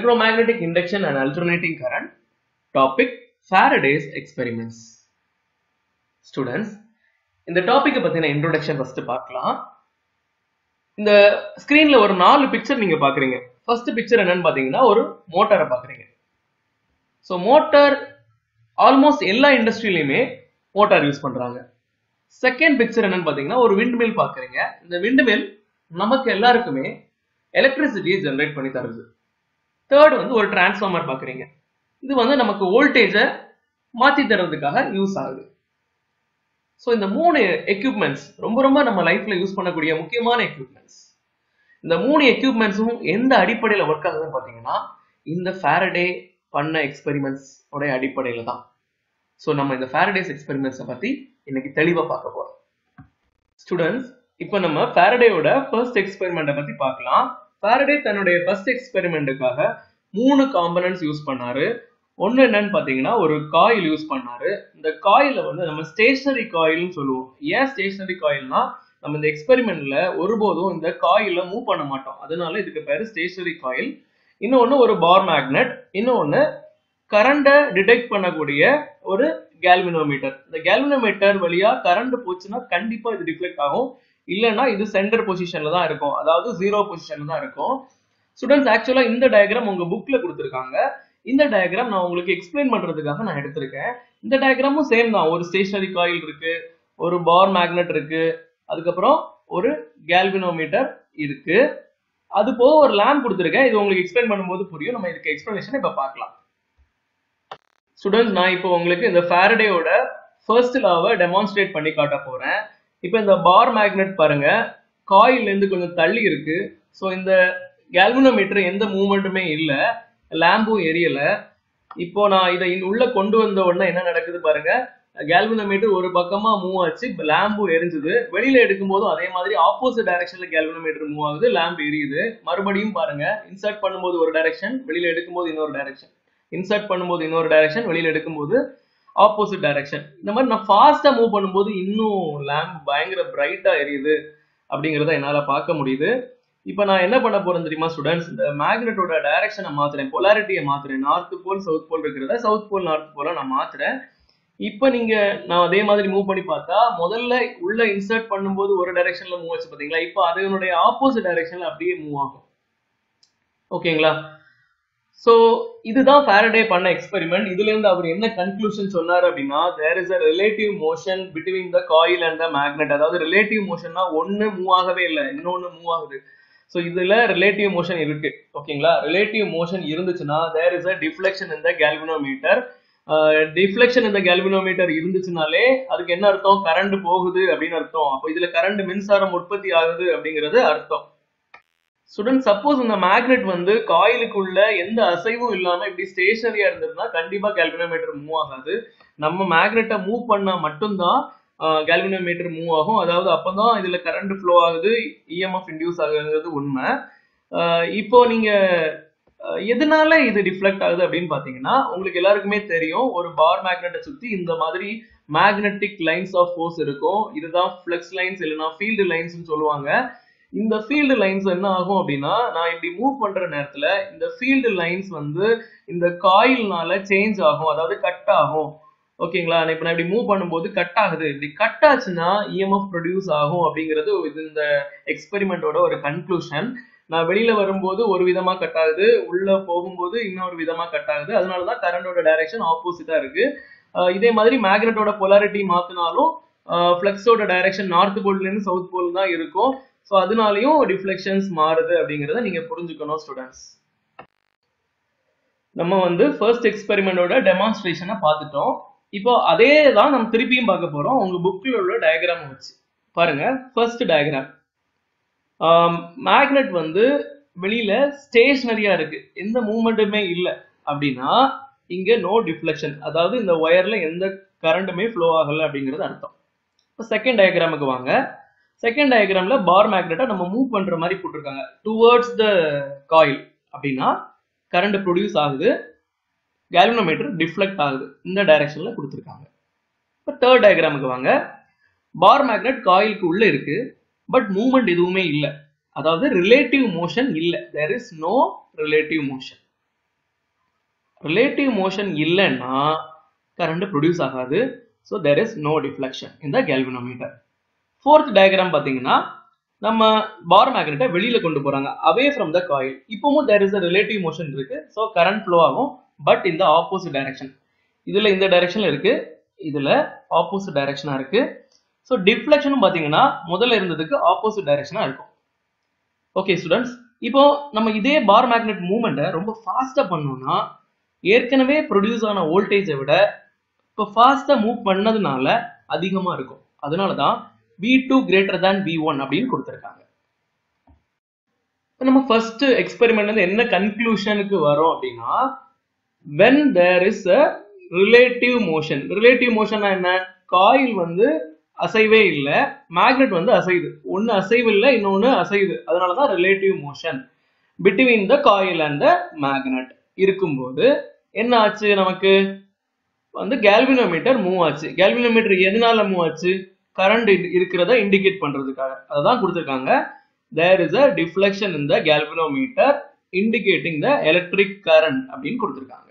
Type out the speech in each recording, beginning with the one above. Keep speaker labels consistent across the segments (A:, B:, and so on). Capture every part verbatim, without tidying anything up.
A: electromagnetic induction and alternating current. Topic Faraday's experiments. Students, இந்த topic பத்தின introduction first பார்க்கலாம். இந்த ஸ்கிரீன்ல ஒரு நாலு பிக்சர் நீங்க பாக்குறீங்க. ஃபர்ஸ்ட் பிக்சர் என்னன்னு பாத்தீங்கன்னா ஒரு மோட்டாரை பாக்குறீங்க. சோ மோட்டார் ஆல்மோஸ்ட் எல்லா இண்டஸ்ட்ரியிலுமே மோட்டார் யூஸ் பண்றாங்க. செகண்ட் பிக்சர் என்னன்னு பாத்தீங்கன்னா ஒரு விண்ட் மில் பாக்குறீங்க. இந்த விண்ட் மில் நமக்கு எல்லாருக்குமே எலக்ட்ரிசிட்டியை ஜெனரேட் பண்ணி தருது. தேர்ட் வந்து ஒரு டிரான்ஸ்ஃபார்மர் பாக்குறீங்க. இது வந்து நமக்கு வோல்டேஜை மாத்தி தரதுக்காக யூஸ் ஆகுது. ஸோ இந்த மூணு எக்யூப்மெண்ட்ஸ் ரொம்ப ரொம்ப நம்ம லைஃப்ல யூஸ் பண்ணக்கூடிய முக்கியமான எக்யூப்மெண்ட்ஸ். இந்த மூணு எக்யூப்மெண்ட்ஸும் எந்த அடிப்படையில் ஒர்க் ஆகுதுன்னு பார்த்தீங்கன்னா இந்த ஃபாரடே பண்ண எக்ஸ்பெரிமெண்ட்ஸ் உடைய அடிப்படையில் தான். ஸோ நம்ம இந்த ஃபாரடேஸ் எக்ஸ்பெரிமெண்ட்ஸை பத்தி இன்னைக்கு தெளிவாக பார்க்க போறோம். ஸ்டூடெண்ட்ஸ், இப்போ நம்ம ஃபாரடேயோட ஃபர்ஸ்ட் எக்ஸ்பெரிமெண்ட்டை பத்தி பார்க்கலாம். ஃபாரடே தன்னுடைய ஃபர்ஸ்ட் எக்ஸ்பெரிமெண்ட்டுக்காக மூணு காம்பனன்ட்ஸ் யூஸ் பண்ணாரு. ஒன்னு என்னன்னு பாத்தீங்கன்னா ஒரு காயில் யூஸ் பண்ணாரு. இந்த காயில வந்து நம்ம ஸ்டேஷனரி காயில்னு சொல்லுவோம். ஏன் ஸ்டேஷனரி காயில்னா நம்ம இந்த எக்ஸ்பெரிமெண்ட்ல ஒருபோதும் இந்த காயில மூவ் பண்ண மாட்டோம், அதனால இதுக்கு பேரு ஸ்டேஷனரி காயில். இன்னொன்னு ஒரு பார் மேக்னெட், இன்னொன்னு கரண்டை டிடெக்ட் பண்ணக்கூடிய ஒரு கேல்வனோமீட்டர். இந்த கேல்வனோமீட்டர் வழியா கரண்ட் போச்சுன்னா கண்டிப்பா இது டிஃப்ளெக்ட் ஆகும், இல்லைன்னா இது சென்டர் பொசிஷன்ல தான் இருக்கும், அதாவது ஜீரோ பொசிஷன்ல தான் இருக்கும். ஸ்டூடெண்ட்ஸ், ஆக்சுவலா இந்த டயக்ராம் உங்க புக்ல கொடுத்துருக்காங்க. இந்த டயக்ராம் நான் உங்களுக்கு எக்ஸ்பிளைன் பண்றதுக்காக நான் எடுத்திருக்கேன். இந்த டயக்ராமும் சேம் தான். ஒரு ஸ்டேஷனரி காயில் இருக்கு, ஒரு பார் மேக்னெட் இருக்கு, அதுக்கப்புறம் ஒரு கேல்வனோமீட்டர் இருக்கு, அது போக ஒரு லேம்ப் கொடுத்துருக்கேன். இது உங்களுக்கு எக்ஸ்பிளைன் பண்ணும்போது புரியும். நம்ம இதுக்கு எக்ஸ்பிளனேஷன் இப்ப பார்க்கலாம். ஸ்டூடெண்ட்ஸ், நான் இப்போ உங்களுக்கு இந்த ஃபாரடேயோட ஃபர்ஸ்ட் லாவை டெமான்ஸ்ட்ரேட் பண்ணி காட்ட போறேன். இப்போ இந்த பார் மேக்னெட் பாருங்க, காயில்ல இருந்து கொஞ்சம் தள்ளி இருக்கு. ஸோ இந்த கேல்வனோமீட்டர் எந்த மூவ்மெண்ட்டுமே இல்லை, லேம்பும் எரியல. இப்போ நான் இதை உள்ள கொண்டு வந்த உடனே என்ன நடக்குது பாருங்க, கேல்வனோமீட்டர் ஒரு பக்கமா மூவ் ஆச்சு, லேம்பும் எரிஞ்சுது. வெளியில எடுக்கும் போதும் அதே மாதிரி ஆப்போசிட் டைரக்ஷன்ல கேல்வனோமீட்டர் மூவ் ஆகுது, லேம்ப் எரியுது. மறுபடியும் பாருங்க, இன்சர்ட் பண்ணும்போது ஒரு டைரக்ஷன், வெளியில எடுக்கும்போது இன்னொரு டைரக்ஷன், இன்சர்ட் பண்ணும்போது இன்னொரு டைரக்ஷன், வெளியில எடுக்கும்போது ஆப்போசிட் டைரக்ஷன். இந்த மாதிரி நான் ஃபாஸ்டா மூவ் பண்ணும்போது இன்னும் லேம்ப் பயங்கர பிரைட்டா எரியுது அப்படிங்கிறத என்னால பார்க்க முடியுது. இப்போ நான் என்ன பண்ண போறேன் தெரியுமா ஸ்டூடெண்ட்ஸ், இந்த மேக்னெட்டோட டைரக்ஷனை மாத்துறேன், பொலாரிட்டியை மாத்துறேன். நார்த் போல் சவுத் போல் இருக்கிறத சவுத் போல் நார்த் போல நான் மாத்துறேன். இப்போ நீங்க நான் அதே மாதிரி மூவ் பண்ணி பார்த்தா முதல்ல உள்ள இன்சர்ட் பண்ணும்போது ஒரு டைரக்ஷன்ல மூவ் ஆச்சு பாத்தீங்களா, இப்போ அதனுடைய ஆப்போசிட் டைரக்ஷன்ல அப்படியே மூவ் ஆகும். ஓகேங்களா? சோ இதுதான் ஃபாரடே பண்ண எக்ஸ்பெரிமெண்ட். இதுல இருந்து அவர் என்ன கன்க்ளூஷன் சொன்னாரு அப்படின்னா, there is a relative motion between the coil and the magnet. அதாவது ரிலேட்டிவ் மோஷன்னா ஒன்னு மூவ் ஆகவே இல்லை, இன்னொன்னு மூவ் ஆகுது. ஸோ இதுல ரிலேட்டிவ் மோஷன் இருக்கு. ஓகேங்களா? ரிலேட்டிவ் மோஷன் இருந்துச்சுன்னா there is a deflection in the galvanometer. Deflection இந்த கேல்வனோமீட்டர் இருந்துச்சுனாலே அதுக்கு என்ன அர்த்தம், கரண்ட் போகுது அப்படின்னு அர்த்தம். அப்போ இதுல கரண்ட் மின்சாரம் உற்பத்தி ஆகுது அப்படிங்கிறது அர்த்தம். ஸ்டூடெண்ட், சப்போஸ் இந்த மேக்னெட் வந்து காயிலுக்குள்ள எந்த அசைவும் இல்லாம இப்படி ஸ்டேஷனரியா இருந்ததுன்னா கண்டிப்பா கேல்வனோமீட்டர் மூவ் ஆகாது. நம்ம மேக்னெட்டை மூவ் பண்ணா மட்டும்தான் கேல்வனோமீட்டர் மூவ் ஆகும். அதாவது அப்பதான் இதுல கரண்ட் ஃப்ளோ ஆகுது, இஎம்எஃப் இன்டியூஸ் ஆகுறது உண்மை. இப்போ நீங்க எதனால இது டிஃப்ளெக்ட் ஆகுது அப்படின்னு பாத்தீங்கன்னா, உங்களுக்கு எல்லாருக்குமே தெரியும், ஒரு பார் மேக்னெட்டை சுத்தி இந்த மாதிரி மேக்னெட்டிக் லைன்ஸ் ஆஃப் ஃபோர்ஸ் இருக்கும். இதுதான் ஃப்ளக்ஸ் லைன்ஸ் இல்லைன்னா ஃபீல்டு லைன்ஸ் சொல்லுவாங்க. இந்த ஃபீல்டு லைன்ஸ் என்ன ஆகும் அப்படின்னா, நான் இப்படி மூவ் பண்ற நேரத்துல இந்த ஃபீல்டு லைன்ஸ் வந்து இந்த காயில்னால சேஞ்ச் ஆகும், அதாவது கட் ஆகும். ஓகேங்களா? இப்ப நான் இப்படி மூவ் பண்ணும்போது கட் ஆகுது. இப்படி கட் ஆச்சுன்னா இஎம்எஃப் ப்ரொடியூஸ் ஆகும் அப்படிங்கிறது இது இந்த எக்ஸ்பெரிமெண்டோட ஒரு கன்க்ளூஷன். நான் வெளியில வரும்போது ஒரு விதமா கட் ஆகுது, உள்ள போகும்போது இன்னொரு விதமா கட் ஆகுது. அதனாலதான் கரண்டோட டைரக்ஷன் ஆப்போசிட்டா இருக்கு. இதே மாதிரி மேக்னெட்டோட பொலாரிட்டி மாத்தினாலும் ஃப்ளக்ஸோட டைரக்ஷன் நார்த் போல்ல இருந்து சவுத் போல் தான் இருக்கும். ஸோ அதனாலையும் டிஃப்ளெக்ஷன்ஸ் மாறுது அப்படிங்கிறத நீங்க புரிஞ்சுக்கணும் ஸ்டூடெண்ட்ஸ். நம்ம வந்து ஃபர்ஸ்ட் எக்ஸ்பெரிமெண்டோட டெமான்ஸ்ட்ரேஷனை பார்த்துட்டோம். இப்போ அதே தான் நம்ம திருப்பியும் பார்க்க போறோம். உங்க புக்ல உள்ள டயக்ராம் வச்சு பாருங்க. ஃபர்ஸ்ட் டயக்ராம், மேக்னெட் வந்து வெளியில ஸ்டேஷனரியா இருக்கு, எந்த மூவ்மெண்ட்டுமே இல்லை அப்படின்னா இங்க நோ டிஃப்ளெக்ஷன், அதாவது இந்த ஒயர்ல எந்த கரண்ட்டுமே ஃப்ளோ ஆகல அப்படிங்கிறது அர்த்தம். இப்போ செகண்ட் டயக்ராமுக்கு வாங்க. செகண்ட் டயக்ராம்ல பார் மேக்னெட்டை நம்ம மூவ் பண்ற மாதிரி போட்டிருக்காங்க டுவர்ட்ஸ் த காயில் அப்படின்னா கரண்ட் ப்ரொடியூஸ் ஆகுது, கேல்வனோமீட்டர் டிஃப்ளெக்ட் ஆகுது, இந்த டைரக்ஷன்ல கொடுத்துருக்காங்க. இப்போ தேர்ட் டயக்ராமுக்கு வாங்க. பார் மேக்னெட் காயிலுக்கு உள்ள இருக்கு, பட் மூவ்மெண்ட் எதுவுமே இல்லை, அதாவது ரிலேட்டிவ் மோஷன் இல்லை, there is no relative motion. relative motion இல்லைன்னா current produce ஆகாது. So there is no deflection in the galvanometer. Fourth diagram பார்த்தீங்கன்னா நம்ம bar magnet வெளியில கொண்டு போறாங்க away from the coil. இப்போவும் there is a relative motion இருக்கு. So current flow ஆகும் but in the opposite direction. இதுல இந்த directionல இருக்கு, இதுல opposite directionா இருக்கு. So deflection பார்த்தீங்கன்னா முதல்ல இருந்ததுக்கு opposite directionா இருக்கும். Okay students, இப்போ நம்ம இதே bar magnet movement ரொம்ப ஃபாஸ்டா பண்ணோம்னா ஏற்கனவே ப்ரொடியூஸ் ஆன வோல்டேஜை விட இப்போ ஃபாஸ்டா மூவ் பண்ணதுனால அதிகமா இருக்கும். அதனால தான் V two greater than V one அப்படின்னு கொடுத்திருக்காங்க. நம்ம ஃபர்ஸ்ட் எக்ஸ்பெரிமென்ட்ல இருந்து என்ன கன்க்ளூஷனுக்கு வரோம் அப்படின்னா when there is a relative motion. relative motion என்ன? காயில் வந்து அசைவே இல்ல, மேக்னெட் வந்து அசையுது. ஒன்னு அசைவு இல்ல, இன்னொன்னு அசையுது. அதனால தான் relative motion between the coil and the magnet இருக்கும்போது என்ன ஆச்சு? நமக்கு வந்து galvanometer மூவ் ஆச்சு. galvanometer எதனால மூவ் ஆச்சு? கரண்ட் இருக்கிறத இண்டிகேட் பண்றதுக்காக. அதான் கொடுத்திருக்காங்க. there is a deflection in the galvanometer indicating the electric current அப்படின்னு கொடுத்திருக்காங்க.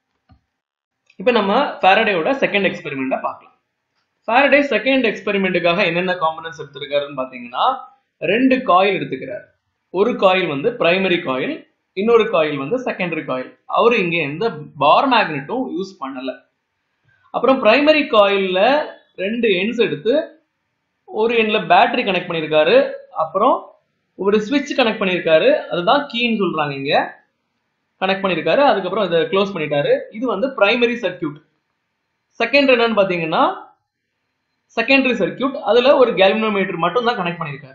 A: இப்போ நம்ம ஃபாரடேயோட செகண்ட் எக்ஸ்பெரிமெண்ட்டை பார்க்கலாம். ஃபாரடே செகண்ட் எக்ஸ்பெரிமெண்ட்டுக்காக என்னென்ன காம்பனன்ட்ஸ் எடுத்திருக்காருன்னு பார்த்தீங்கன்னா ரெண்டு காயில் எடுத்துக்கிறார். ஒரு காயில் வந்து பிரைமரி காயில், இன்னொரு காயில் வந்து செகண்டரி காயில். அவரு இங்க எந்த பார் மேக்னெட்டும் யூஸ் பண்ணல. அப்புறம் பிரைமரி காயில்ல ரெண்டு எண்ட்ஸ் எடுத்து ஒரு எண்ட்ல பேட்டரி கனெக்ட் பண்ணியிருக்காரு, அப்புறம் ஒரு ஸ்விட்ச் கனெக்ட் பண்ணியிருக்காரு, அதுதான் கீன்னு சொல்றாங்க. இங்க கனெக்ட் பண்ணியிருக்காரு, அதுக்கப்புறம் இதை க்ளோஸ் பண்ணிட்டாரு. இது வந்து பிரைமரி சர்க்கியூட். செகண்ட் என்னன்னு பாத்தீங்கன்னா செகண்டரி சர்க்கியூட், அதுல ஒரு galvanometer மட்டும் தான் கனெக்ட் பண்ணியிருக்காரு.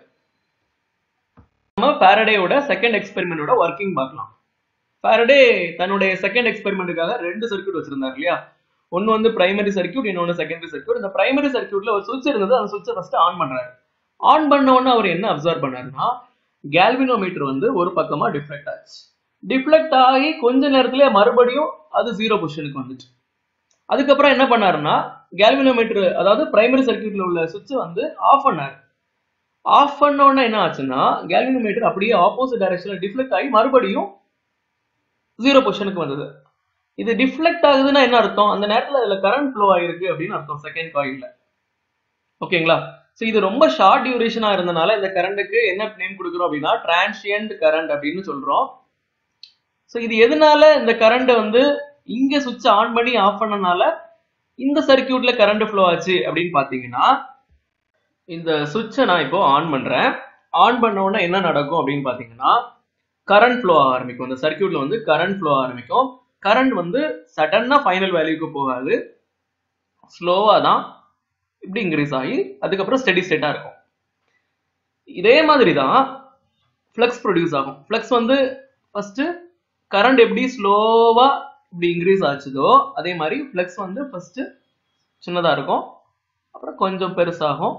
A: நம்ம ஃபாரடேயோட செகண்ட் எக்ஸ்பெரிமெண்டோட ஒர்க்கிங் பார்க்கலாம். ஃபாரடே தன்னுடைய செகண்ட் எக்ஸ்பெரிமெண்ட்டுக்காக ரெண்டு சர்க்கியூட் வச்சிருந்தாரு இல்லையா? ஒன்னு வந்து பிரைமரி சர்க்கியூட், இன்னொன்னு செகண்டரி சர்க்கியூட். இந்த பிரைமரி சர்க்கியூட்ல ஒரு சுவிட்ச் இருந்தது, அந்த சுவிட்சை ஃபர்ஸ்ட் ஆன் பண்றாரு. ஆன் பண்ண உடனே அவர் என்ன அப்சர்வ் பண்ணாருன்னா galvanometer வந்து ஒரு பக்கமா டிஃப்ளெக்ட் ஆச்சு. டிஃப்ளெக்ட் ஆகி கொஞ்ச நேரத்துல மறுபடியும் அது ஜீரோ பொசிஷனுக்கு வந்துச்சு. அதுக்கப்புறம் என்ன பண்ணாருன்னா galvanometer, அதாவது பிரைமரி சர்க்கியூட்ல உள்ள சுவிட்ச் வந்து ஆஃப் பண்ணாரு. ஆஃப் பண்ண உடனே என்ன ஆச்சுன்னா galvanometer அப்படியே ஆப்போசிட் டைரக்ஷன்ல டிஃப்ளெக்ட் ஆகி மறுபடியும் ஜீரோ பொசிஷனுக்கு வந்தது. இது டிஃப்ளெக்ட் ஆகுதுன்னா என்ன அர்த்தம்? அந்த நேரத்துல அதுல கரண்ட் ஃப்ளோ ஆயிருக்கு அப்படின்னு அர்த்தம் செகண்ட் காயில்ல. ஓகேங்களா? சோ இது ரொம்ப ஷார்ட் டியூரேஷனா இருந்தனால இந்த கரண்ட்டுக்கு என்ன நேம் கொடுக்குறோம் அப்படின்னா டிரான்சியன்ட் கரண்ட் அப்படின்னு சொல்றோம். சோ இது எதனால இந்த கரண்ட் வந்து இங்க சுவிட்ச் ஆன் பண்ணி ஆஃப் பண்ணனால இந்த சர்க்கியூட்ல கரண்ட் ஃப்ளோ ஆச்சு அப்படின்னு பாத்தீங்கன்னா இந்த சுவிட்சை நான் இப்போ ஆன் பண்றேன். ஆன் பண்ண உடனே என்ன நடக்கும் அப்படின்னு பாத்தீங்கன்னா கரண்ட் ஃப்ளோ ஆரம்பிக்கும். இந்த சர்க்கியூட்ல வந்து கரண்ட் ஃப்ளோ ஆரம்பிக்கும். கரண்ட் வந்து சடனா ஃபைனல் வேல்யூக்கு போகாது, ஸ்லோவா தான் இப்படி இன்க்ரீஸ் ஆகி அதுக்கப்புறம் ஸ்டெடி ஸ்டேட்டா இருக்கும். இதே மாதிரி தான் ஃப்ளக்ஸ் ப்ரொடியூஸ் ஆகும். ஃப்ளக்ஸ் வந்து ஃபர்ஸ்ட் கரண்ட் எப்படி ஸ்லோவா இப்படி இன்க்ரீஸ் ஆச்சுதோ அதே மாதிரி ஃப்ளக்ஸ் வந்து ஃபர்ஸ்ட் சின்னதா இருக்கும், அப்புறம் கொஞ்சம் பெருசாகும்,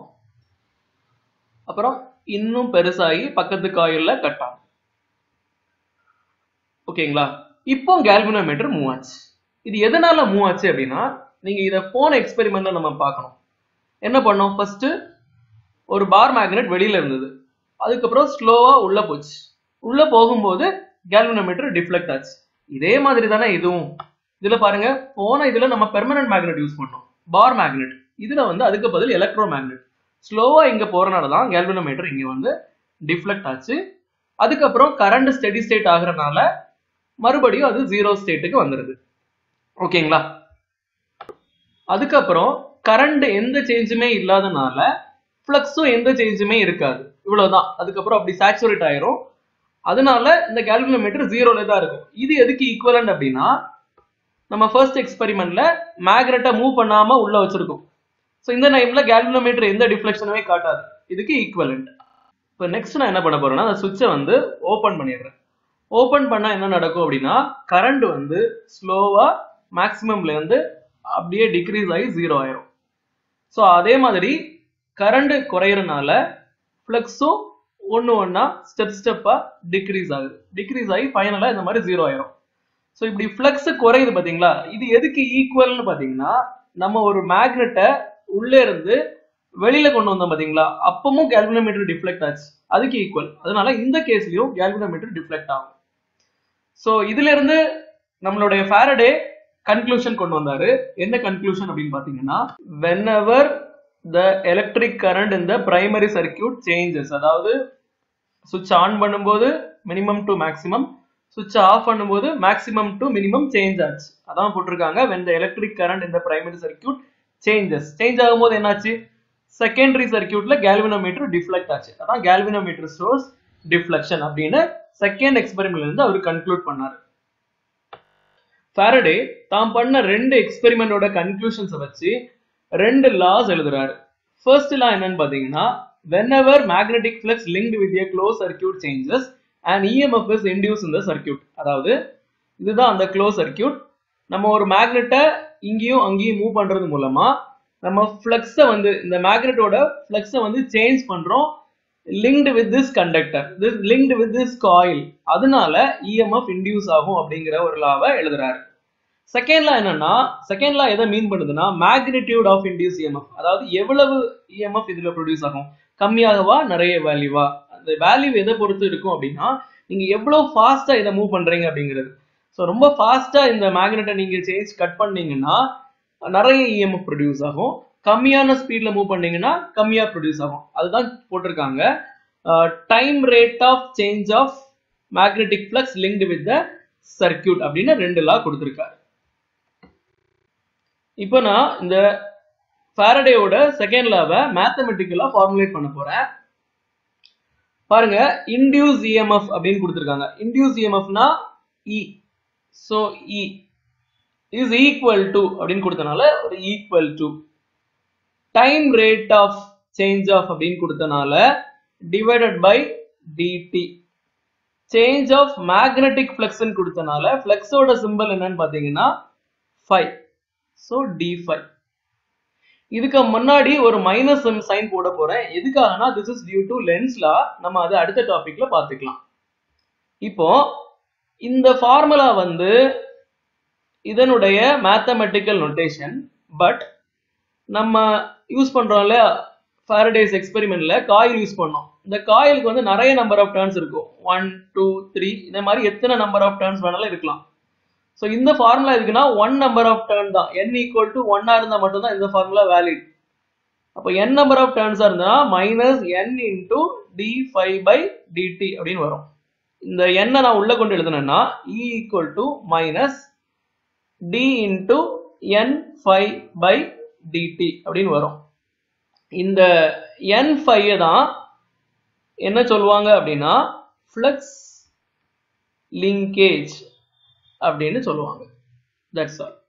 A: அப்புறம் இன்னும் பெருசாகி பக்கத்து காயில்ல கட் ஆகும். ஓகேங்களா? இப்போ galvanometer மூவ் ஆச்சு. இது எதனால மூவ் ஆச்சு அப்படின்னா நீங்க இத போன எக்ஸ்பெரிமெண்ட்ல நம்ம பார்க்கணும். என்ன பண்ணோம்? ஃபர்ஸ்ட் ஒரு பார் மேக்னெட் வெளியில இருந்தது, அதுக்கப்புறம் ஸ்லோவா உள்ள போச்சு. உள்ள போகும்போது galvanometer டிஃப்ளெக்ட் ஆச்சு. இதே மாதிரி தானே இதுவும். இதுல பாருங்க, போன இதுல நம்ம பெர்மனன்ட் மேக்னெட் யூஸ் பண்ணோம், பார் மேக்னெட். இதுல வந்து அதுக்கு பதில் எலக்ட்ரோ மேக்னெட். ஸ்லோவா இங்க போறனால தான் galvanometer இங்க வந்து டிஃப்ளெக்ட் ஆச்சு. அதுக்கப்புறம் கரண்ட் ஸ்டெடி ஸ்டேட் ஆகுறதுனால மறுபடியும் அது ஜீரோ ஸ்டேட்டுக்கு வந்துருது. ஓகேங்களா? அதுக்கப்புறம் கரண்ட் எந்த சேஞ்சுமே இல்லாதனால ஃப்ளக்ஸும் எந்த சேஞ்சுமே இருக்காது. இவ்வளவுதான். அதுக்கப்புறம் அப்படி சாச்சுரேட் ஆயிரும். அதனால இந்த galvanometer ஜீரோல தான் இருக்கும். இது எதுக்கு ஈக்குவலன்ட் அப்படின்னா நம்ம ஃபர்ஸ்ட் எக்ஸ்பெரிமெண்ட்ல மேக்னெட்டை மூவ் பண்ணாம உள்ள வச்சிருக்கோம். ஸோ இந்த டைம்ல galvanometer எந்த டிஃப்ளெக்ஷனுமே காட்டாது. இதுக்கு ஈக்குவலன்ட். இப்போ நெக்ஸ்ட் நான் என்ன பண்ண போறேன்னா அந்த சுவிட்சை வந்து ஓபன் பண்ணிடுறேன். ஓபன் பண்ணா என்ன நடக்கும் அப்படின்னா கரண்ட் வந்து ஸ்லோவா மேக்ஸிமம்ல இருந்து அப்படியே டிக்ரீஸ் ஆகி ஜீரோ ஆயிரும். ஸோ அதே மாதிரி கரண்ட் குறையறனால ஃப்ளக்ஸும் ஒன்னு ஒன்னா ஸ்டெப் ஸ்டெப்பா டிக்ரீஸ் ஆகுது. டிக்ரீஸ் ஆகி ஃபைனலா இந்த மாதிரி ஜீரோ ஆயிரும். ஸோ இப்படி ஃப்ளக்ஸ் குறையுது பாத்தீங்களா? இது எதுக்கு ஈக்குவல்னு பாத்தீங்கன்னா நம்ம ஒரு மேக்னெட்டை உள்ளே இருந்து வெளியில கொண்டு வந்தோம் பாத்தீங்களா? அப்பவும் galvanometer டிஃப்ளெக்ட் ஆச்சு, அதுக்கு ஈக்குவல். அதனால இந்த கேஸ்லயும் galvanometer டிஃப்ளெக்ட் ஆகும். சோ இதுல இருந்து நம்மளுடைய ஃபாரடே கன்க்ளூஷன் கொண்டு வந்தாரு. என்ன கன்க்ளூஷன் அப்படின்னு பாத்தீங்கன்னா, whenever the electric current in the primary circuit changes, அதாவது சுவிட்ச் ஆன் பண்ணும்போது மினிமம் டு மேக்ஸிமம், சுவிட்ச் ஆஃப் பண்ணும்போது மேக்ஸிமம் டு மினிமம் சேஞ்ச் ஆச்சு. அதான் போட்டிருக்காங்க when the electric current in the primary circuit changes. Change ஆகும்போது என்னாச்சு, செகண்டரி சர்க்யூட்ல கேல்வனோமீட்டர் டிஃப்ளெக்ட் ஆச்சு. அதான் கேல்வனோமீட்டர் சோர்ஸ் டிஃப்ளெக்ஷன் அப்படின்னு செகண்ட் எக்ஸ்பெரிமெண்ட்ல இருந்து அவர் கன்க்ளூட் பண்ணாரு. ஃபாரடே தாம் பண்ண ரெண்டு எக்ஸ்பெரிமெண்டோட கன்க்ளூஷன்ஸ் வச்சு ரெண்டு லாஸ் எழுதுறாரு. ஃபர்ஸ்ட் லா என்னன்னு பாத்தீங்கன்னா, whenever magnetic flux linked with a closed circuit changes, an E M F is induced in the circuit. அதாவது இதுதான் அந்த க்ளோஸ் சர்க்யூட். நம்ம ஒரு மேக்னெட்டை இங்கேயும் அங்கேயும் மூவ் பண்றது மூலமா நம்ம ஃப்ளக்ஸை வந்து இந்த மேக்னெட்டோட ஃப்ளக்ஸை வந்து சேஞ்ச் பண்றோம், linked with this conductor, this linked with this coil. அதனால E M F இன்டியூஸ் ஆகும் அப்படிங்கிற ஒரு லாவை எழுதுறாரு. செகண்ட் லா என்னன்னா, செகண்ட் லா எதை மீன் பண்ணுதுன்னா, magnitude of induce E M F. அதாவது எவ்வளவு E M F இதுல ப்ரொடியூஸ் ஆகும், கம்மியாகவா நிறைய வேல்யூவா, அந்த வேல்யூ எதை பொறுத்து இருக்கும் அப்படின்னா, நீங்க எவ்வளவு ஃபாஸ்டா இதை மூவ் பண்றீங்க அப்படிங்கிறது. ஸோ ரொம்ப ஃபாஸ்டா இந்த மேக்னெட்டை நீங்க சேஞ்ச் கட் பண்ணீங்கன்னா நிறைய E M F ப்ரொடியூஸ் ஆகும், கம்மியான ஸ்பீட்ல மூவ் பண்ணீங்கன்னா கம்மியா ப்ரொடியூஸ் ஆகும். அதுதான் போட்டிருக்காங்க time rate of change of magnetic flux linked with the circuit அப்படின்னு ரெண்டு லா கொடுத்திருக்காரு. இப்போ நான் இந்த ஃபாரடேயோட செகண்ட் லாவை மேத்தமெட்டிக்கலா ஃபார்முலேட் பண்ண போறேன். பாருங்க, இன்டியூஸ் E M F அப்படின்னு கொடுத்திருக்காங்க. இன்டியூஸ் E M F னா E, so E is equal to அப்படின்னு கொடுத்தனால ஒரு equal to time rate of change of அப்படின்னு கொடுத்தனால divided by dt, change of magnetic flux கொடுத்தனால ஃப்ளக்ஸோட சிம்பல் என்னன்னு பாத்தீங்கன்னா phi, so d phi. இதுக்கு முன்னாடி ஒரு மைனஸ் சைன் போட போறேன். எதுக்காகனா this is due to Lenz law. நம்ம அதை அடுத்த டாபிக்ல பாத்துக்கலாம். இப்போ இந்த ஃபார்முலா வந்து இதனுடைய மேத்தமெட்டிக்கல் நோட்டேஷன், பட் நம்ம யூஸ் பண்றோம் இல்லையா ஃபாரடேஸ் எக்ஸ்பெரிமெண்ட்ல காயில் யூஸ் பண்ணோம். இந்த காயிலுக்கு வந்து நிறைய நம்பர் ஆஃப் டர்ன்ஸ் இருக்கும், ஒன் டூ த்ரீ இந்த மாதிரி எத்தனை நம்பர் ஆஃப் டர்ன்ஸ் வேணாலும் இருக்கலாம். ஸோ இந்த ஃபார்முலா இருக்குன்னா ஒன் நம்பர் ஆஃப் டர்ன் தான், n ஈக்குவல் டு ஒன்னா இருந்தா மட்டும் தான் இந்த ஃபார்முலா வேலிட். அப்போ n நம்பர் ஆஃப் டர்ன்ஸா இருந்தா minus n into d phi by dt அப்படின்னு வரும். இந்த n நான் உள்ள கொண்டு எழுதுனேன்னா E equal to minus d into n phi by dt அப்படின்னு வரும். இந்த n ஃபைவ் தான் என்ன சொல்லுவாங்க அப்படின்னா ஃப்ளக்ஸ் லிங்கேஜ் அப்படின்னு சொல்லுவாங்க. That's all.